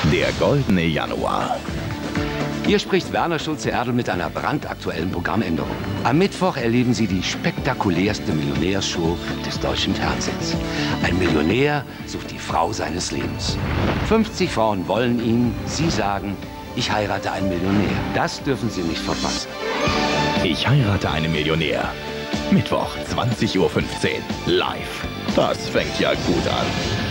Der goldene Januar. Hier spricht Werner Schulze-Erdel mit einer brandaktuellen Programmänderung. Am Mittwoch erleben Sie die spektakulärste Millionärshow des deutschen Fernsehens. Ein Millionär sucht die Frau seines Lebens. 50 Frauen wollen ihn. Sie sagen, ich heirate einen Millionär. Das dürfen Sie nicht verpassen. Ich heirate einen Millionär. Mittwoch, 20:15 Uhr. Live. Das fängt ja gut an.